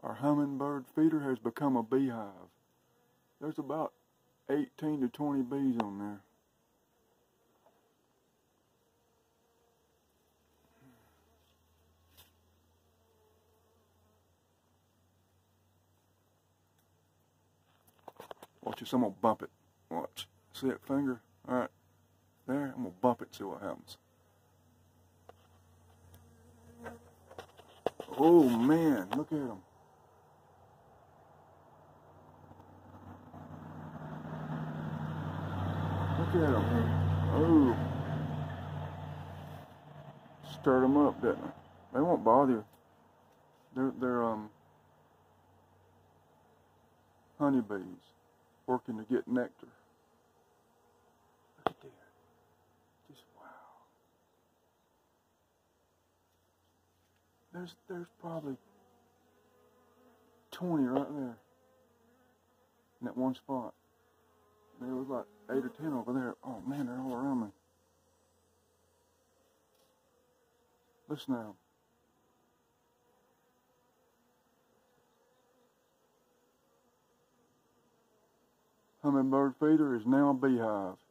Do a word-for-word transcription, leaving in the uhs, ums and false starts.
Our hummingbird feeder has become a beehive. There's about eighteen to twenty bees on there. Watch this, I'm gonna bump it. Watch. See that finger? Alright. There, I'm gonna bump it and see what happens. Oh man, look at him. Look at him. Oh. Stirred them up, didn't I? They won't bother you. They're, they're um, honeybees working to get nectar. Look at that. Just wow. There's, there's probably twenty right there in that one spot. There was like eight or ten over there. Oh man, they're all around me. Listen now. Hummingbird feeder is now a beehive.